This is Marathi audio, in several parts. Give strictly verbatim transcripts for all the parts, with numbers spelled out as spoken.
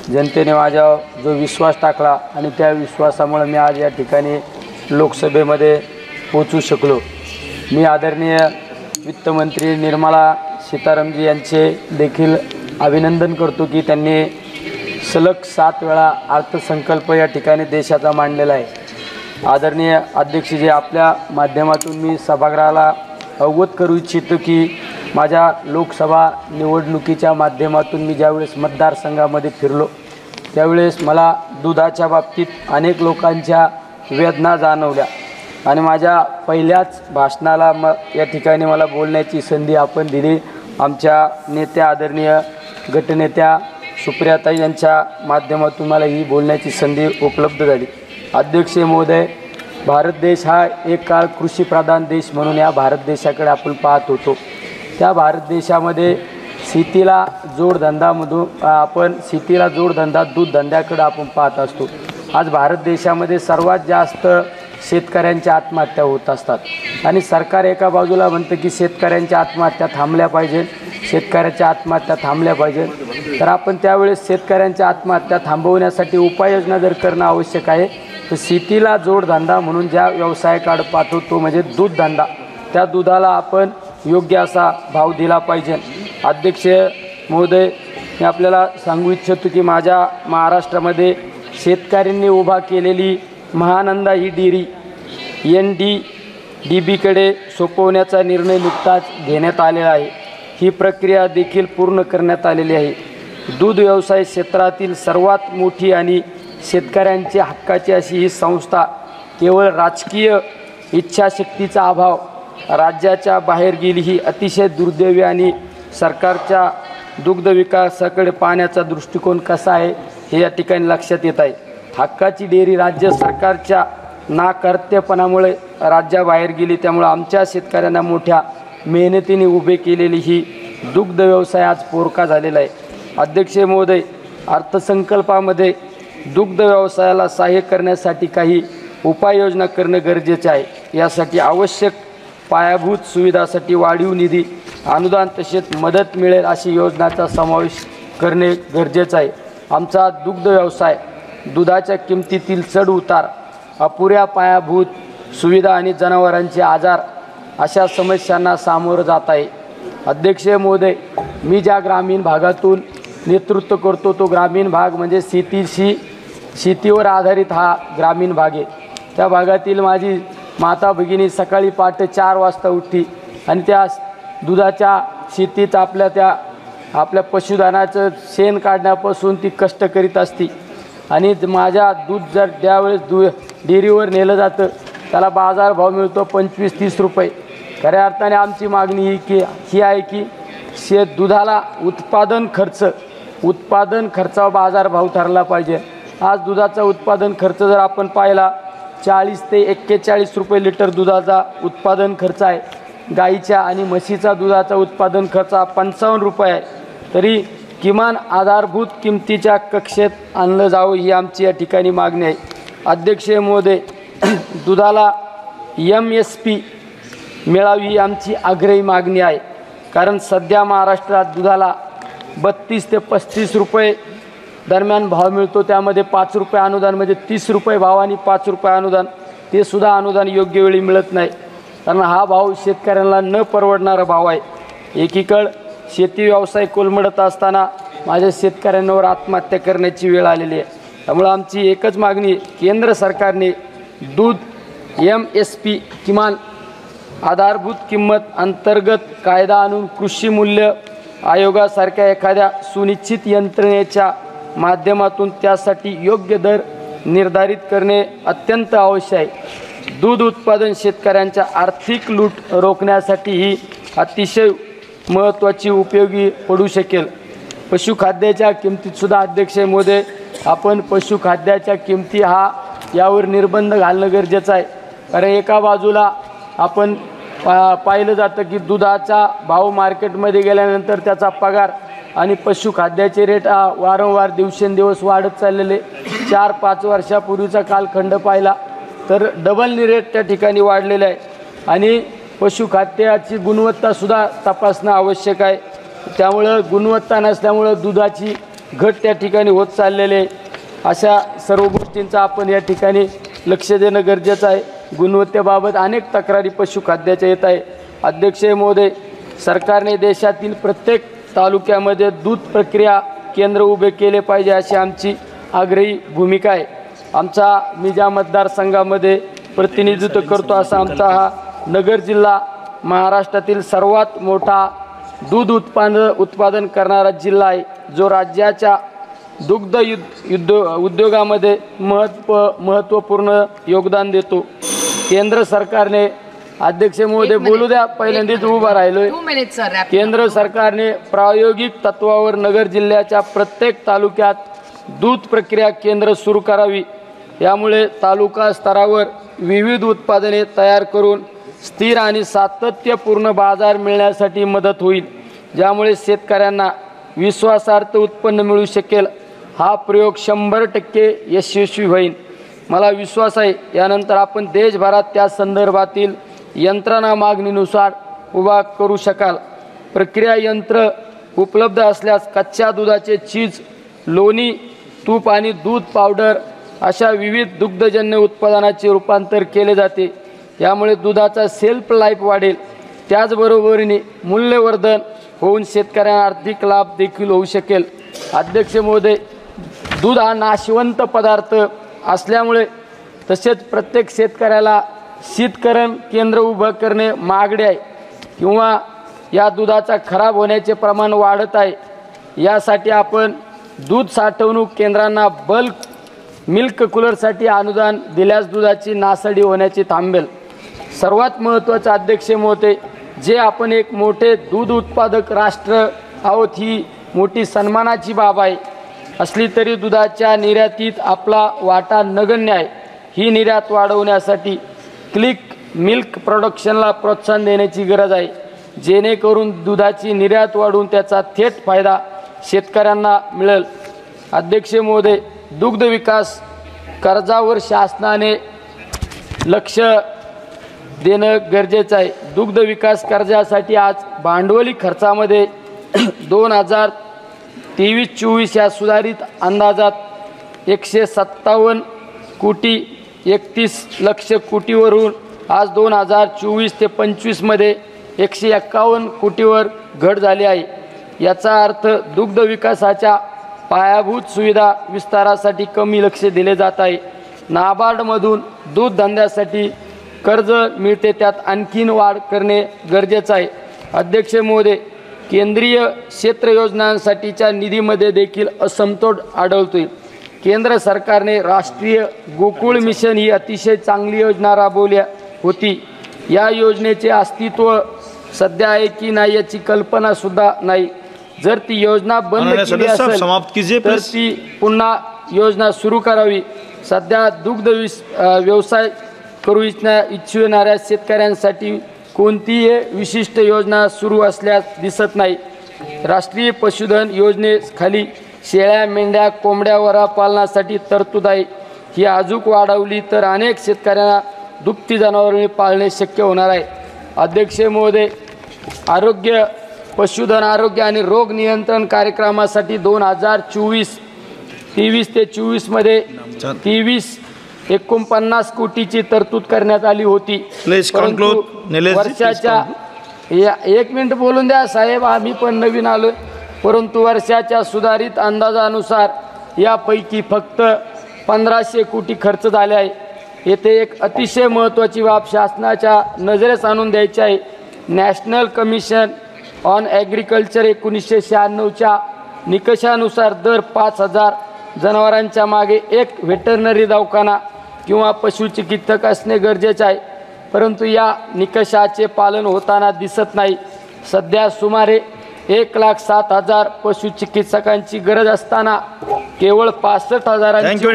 जनतेने माझ्यावर जो विश्वास टाकला आणि त्या विश्वासामुळे मी आज या ठिकाणी लोकसभेमध्ये पोहोचू शकलो। मी आदरणीय वित्तमंत्री निर्मला सीतारामजी यांचे देखील अभिनंदन करतो की त्यांनी सलग सात वेळा अर्थसंकल्प या ठिकाणी देशाचा मांडलेला आहे। आदरणीय अध्यक्षजी, आपल्या माध्यमातून मी सभागृहाला अवगत करू इच्छितो की माझ्या लोकसभा निवडणुकीच्या माध्यमातून मी ज्यावेळेस मतदारसंघामध्ये फिरलो त्यावेळेस मला दुधाच्या बाबतीत अनेक लोकांच्या वेदना जाणवल्या आणि माझ्या पहिल्याच भाषणाला म या ठिकाणी मला बोलण्याची संधी आपण दिली। आमच्या नेत्या आदरणीय गटनेत्या सुप्रियाताई यांच्या माध्यमातून मला ही बोलण्याची संधी उपलब्ध झाली। अध्यक्ष महोदय, भारत देश हा एक काळ कृषीप्रधान देश म्हणून या भारत देशाकडे आपण पाहत होतो। त्या भारत देशामध्ये शेतीला जोडधंदामधून आपण शेतीला जोडधंदा दूध धंद्याकडे आपण पाहत असतो। आज भारत देशामध्ये सर्वात जास्त शेतकऱ्यांच्या आत्महत्या होत असतात आणि सरकार एका बाजूला म्हणतं की शेतकऱ्यांच्या आत्महत्या थांबल्या पाहिजे, शेतकऱ्याच्या आत्महत्या थांबल्या पाहिजे, तर आपण त्यावेळेस शेतकऱ्यांच्या आत्महत्या थांबवण्यासाठी उपाययोजना जर करणं आवश्यक आहे तर शेतीला जोडधंदा म्हणून ज्या व्यवसायाकडे पाहतो तो म्हणजे दूध धंदा, त्या दुधाला आपण योग्य असा भाव दिला पाहिजे। अध्यक्ष महोदय, मी आपल्याला सांगू इच्छितो की माझ्या महाराष्ट्रामध्ये शेतकऱ्यांनी उभा केलेली महानंदा ही डेअरी एन डी डी बीकडे सोपवण्याचा निर्णय नुकताच घेण्यात आलेला आहे। ही प्रक्रिया देखील पूर्ण करण्यात आलेली आहे। दूध व्यवसाय क्षेत्रातील सर्वात मोठी आणि शेतकऱ्यांची हक्काची अशी ही संस्था केवळ राजकीय इच्छाशक्तीचा अभाव राज्याच्या बाहेर गेली ही अतिशय दुर्दैवी आणि सरकारच्या दुग्ध विकासाकडे पाहण्याचा दृष्टिकोन कसा आहे हे या ठिकाणी लक्षात येत आहे। हक्काची डेअरी राज्य सरकारच्या नाकर्तेपणामुळे राज्याबाहेर गेली, त्यामुळे आमच्या शेतकऱ्यांना मोठ्या मेहनतीने उभे केलेली ही दुग्ध व्यवसाय आज पोरका झालेला आहे। अध्यक्ष महोदय, अर्थसंकल्पामध्ये दुग्ध व्यवसायाला सहाय्य करण्यासाठी काही उपाययोजना करणं गरजेचं आहे। यासाठी आवश्यक पायाभूत सुविधासाठी वाढीव निधी, अनुदान तसेच मदत मिळेल अशी योजनांचा समावेश करणे गरजेचं आहे। आमचा दुग्ध व्यवसाय दुधाच्या किमतीतील चढ उतार, अपुऱ्या पायाभूत सुविधा आणि जनावरांचे आजार अशा समस्यांना सामोरं जात आहे। अध्यक्ष महोदय, मी ज्या ग्रामीण भागातून नेतृत्व करतो तो ग्रामीण भाग म्हणजे शेतीशी शेतीवर आधारित हा ग्रामीण भाग आहे। त्या भागातील माझी माता भगिनी सकाळी पहाटे चार वाजता उठती आणि त्या दुधाच्या शेतीत आपल्या त्या आपल्या पशुधनाचं शेण काढण्यापासून ती कष्ट करीत असती आणि माझ्या दूध जर त्यावेळेस दु डेअरीवर नेलं जातं त्याला बाजारभाव मिळतो पंचवीस तीस रुपये। खऱ्या अर्थाने आमची मागणी ही की ही आहे की शेत दुधाला उत्पादन खर्च उत्पादन खर्चावर बाजारभाव ठरला पाहिजे। आज दुधाचा उत्पादन खर्च जर आपण पाहिला चाळीस ते एक्केचाळीस रुपये लिटर दुधाचा उत्पादन खर्च आहे। गाईच्या आणि म्हशीचा दुधाचा उत्पादन खर्च हा पंचावन्न रुपये आहे। तरी किमान आधारभूत किमतीच्या कक्षेत आणलं जावं ही आमची या ठिकाणी मागणी आहे। अध्यक्ष महोदय, दुधाला एम एस पी मिळावी ही आमची आग्रही मागणी आहे, कारण सध्या महाराष्ट्रात दुधाला बत्तीस ते पस्तीस रुपये दरम्यान भाव मिळतो। त्यामध्ये पाच रुपये अनुदान म्हणजे तीस रुपये भाव आणि पाच रुपये अनुदान, ते सुद्धा अनुदान योग्य वेळी मिळत नाही, कारण हा भाव शेतकऱ्यांना न परवडणारा भाव आहे। एकीकडे शेती व्यवसाय कोलमडत असताना माझ्या शेतकऱ्यांवर आत्महत्या करण्याची वेळ आलेली आहे। त्यामुळे आमची एकच मागणी आहे, केंद्र सरकारने दूध एम एस पी किमान आधारभूत किंमत अंतर्गत कायदा आणून कृषी मूल्य आयोगासारख्या एखाद्या सुनिश्चित यंत्रणेच्या माध्यमातून त्यासाठी योग्य दर निर्धारित करणे अत्यंत आवश्यक आहे। दूध उत्पादन शेतकऱ्यांच्या आर्थिक लूट रोखण्यासाठी ही अतिशय महत्त्वाची उपयोगी पडू शकेल। पशुखाद्याच्या किमतीतसुद्धा अध्यक्ष महोदय, आपण पशुखाद्याच्या किमती हा यावर निर्बंध घालणं गरजेचं आहे, कारण एका बाजूला आपण पाहिलं जातं की दुधाचा भाव मार्केटमध्ये गेल्यानंतर त्याचा पगार आणि पशुखाद्याचे रेट वारंवार दिवसेंदिवस वाढत चाललेले। चार पाच वर्षापूर्वीचा कालखंड पाहिला तर डबल रेट त्या ठिकाणी वाढलेला आहे आणि पशुखाद्याची गुणवत्तासुद्धा तपासणं आवश्यक आहे। त्यामुळं गुणवत्ता नसल्यामुळं दुधाची घट त्या ठिकाणी होत चाललेले आहे। अशा सर्व गोष्टींचा आपण या ठिकाणी लक्ष देणं गरजेचं आहे। गुणवत्तेबाबत अनेक तक्रारी पशुखाद्याच्या येत आहे। अध्यक्ष महोदय, सरकारने देशातील प्रत्येक तालुक्यामध्ये दूध प्रक्रिया केंद्र उभे केले पाहिजे अशी आमची आग्रही भूमिका आहे। आमचा मी ज्या मतदारसंघामध्ये प्रतिनिधित्व करतो असा आमचा हा नगर जिल्हा महाराष्ट्रातील सर्वात मोठा दूध उत्पादन उत्पादन करणारा जिल्हा आहे, जो राज्याच्या दुग्ध युद्ध उद्योगामध्ये महत्व महत्त्वपूर्ण योगदान देतो। केंद्र सरकारने, अध्यक्ष महोदय बोलू द्या, पहिल्यांदाच उभा राहिलोय। केंद्र सरकारने प्रायोगिक तत्वावर नगर जिल्ह्याच्या प्रत्येक तालुक्यात दूध प्रक्रिया केंद्र सुरू करावी। यामुळे तालुका स्तरावर विविध उत्पादने तयार करून स्थिर आणि सातत्यपूर्ण बाजार मिळण्यासाठी मदत होईल, ज्यामुळे शेतकऱ्यांना विश्वासार्ह उत्पन्न मिळू शकेल। हा प्रयोग शंभर टक्के यशस्वी होईल, मला विश्वास आहे। यानंतर आपण देशभरात त्या संदर्भातील यंत्रणा मागणीनुसार उभा करू शकाल। प्रक्रिया यंत्र उपलब्ध असल्यास कच्च्या दुधाचे चीज, लोणी, तूप आणि दूध पावडर अशा विविध दुग्धजन्य उत्पादनाचे रूपांतर केले जाते। यामुळे दुधाचा सेल्फ लाईफ वाढेल, त्याचबरोबरीने मूल्यवर्धन होऊन शेतकऱ्यांना आर्थिक लाभ देखील होऊ शकेल। अध्यक्ष महोदय, दूध हा नाशवंत पदार्थ असल्यामुळे तसेच प्रत्येक शेतकऱ्याला शीतकरण केंद्र उभं करणे मागणे आहे, किंवा या दुधाचा खराब होण्याचे प्रमाण वाढत आहे। यासाठी आपण दूध साठवणूक केंद्रांना बल्क मिल्क कूलरसाठी अनुदान दिल्यास दुधाची नासाडी होण्याची थांबेल। सर्वात महत्त्वाचे अध्यक्ष महोदय, जे आपण एक मोठे दूध उत्पादक राष्ट्र आहोत, ही मोठी सन्मानाची बाब आहे। असली तरी दुधाच्या निर्यातीत आपला वाटा नगण्य आहे। ही निर्यात वाढवण्यासाठी क्लिक मिल्क प्रोडक्शनला प्रोत्साहन देण्याची गरज आहे, जेणेकरून दुधाची निर्यात वाढून त्याचा थेट फायदा शेतकऱ्यांना मिळेल। अध्यक्ष महोदय, दुग्ध विकास कर्जावर शासनाने लक्ष देणं गरजेचं आहे। दुग्ध विकास कर्जासाठी आज भांडवली खर्चामध्ये दोन हजार तेवीस चोवीस या सुधारित अंदाजात एकशे सत्तावन्न कोटी एकतीस लक्ष कोटीवरून आज दोन हजार चोवीस ते पंचवीसमध्ये एकशे एक्कावन्न कोटीवर घट झाली आहे। याचा अर्थ दुग्ध विकासाच्या पायाभूत सुविधा विस्तारासाठी कमी लक्ष दिले जात आहे। नाबार्डमधून दूध धंद्यासाठी कर्ज मिळते, त्यात आणखीन वाढ करणे गरजेचं आहे। अध्यक्ष महोदय, केंद्रीय क्षेत्र योजनांसाठीच्या निधीमध्ये देखील असमतोल आढळतोय। केंद्र सरकारने राष्ट्रीय गोकुळ मिशन ही अतिशय चांगली योजना राबवली होती। या योजनेचे अस्तित्व सध्या आहे की नाही याची कल्पना सुद्धा नाही। जर ती योजना बंद केली असेल तर ती पुन्हा योजना सुरू करावी। सध्या दुग्ध व्यवसाय करू इच्छिणाऱ्या शेतकऱ्यांसाठी कोणतीही विशिष्ट योजना सुरू असल्यास दिसत नाही। राष्ट्रीय पशुधन योजनेखाली शेळ्या, मेंढ्या, कोंबड्या वरा पालनासाठी तरतूद आहे। ही अजूक वाढवली तर अनेक शेतकऱ्यांना दुभती जनावरे पाळणे शक्य होणार आहे। अध्यक्ष महोदय, आरोग्य पशुधन आरोग्य आणि रोग नियंत्रण कार्यक्रमासाठी दोन हजार चोवीस तेवीस ते चोवीसमध्ये तेवीस एकोणपन्नास कोटीची तरतूद करण्यात आली होती। परंतु वर्षाच्या या एक मिनिट बोलून द्या साहेब, आम्ही पण नवीन आलो। परंतु वर्षाच्या सुधारित अंदाजानुसार यापैकी फक्त पंधराशे कोटी खर्च झाले आहे। येथे एक अतिशय महत्त्वाची बाब शासनाच्या नजरेस आणून द्यायची आहे। नॅशनल कमिशन ऑन ॲग्रिकल्चर एकोणीसशे शहाण्णवच्या निकषानुसार दर पाच हजार जनावरांच्या मागे एक व्हेटरनरी दवाखाना किंवा पशुचिकित्सक असणे गरजेचे आहे, परंतु या निकषाचे पालन होताना दिसत नाही। सध्या सुमारे एक लाख सात हजार पशुचिकित्सकांची गरज असताना केवळ पासष्ट हजारांची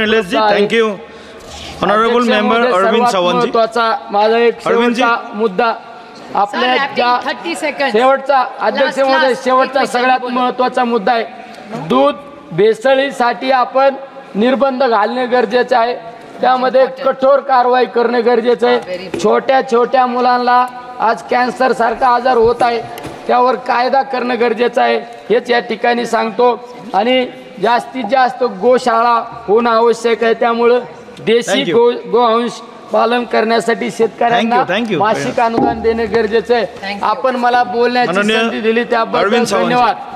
महत्त्वाचा माझा एक शेवटचा मुद्दा आपल्या शेवटचा अध्यक्ष महोदय शेवटचा सगळ्यात महत्त्वाचा मुद्दा आहे। दूध भेसळीसाठी आपण निर्बंध घालणे गरजेचे आहे, त्यामध्ये कठोर कारवाई करणे गरजेचे आहे। छोट्या छोट्या मुलांना आज कॅन्सर सारखा आजार होत आहे, त्यावर कायदा करणं गरजेचं आहे हेच या ठिकाणी सांगतो। आणि जास्तीत जास्त गोशाळा होणं आवश्यक आहे. त्यामुळं देशी Thank you. गो गोवंश पालन करण्यासाठी शेतकऱ्यांना Thank you, thank you. मासिक अनुदान देणे गरजेचं आहे. आपण मला बोलण्याची माननीय संधी दिली त्याबद्दल अरविंद सावंत. धन्यवाद.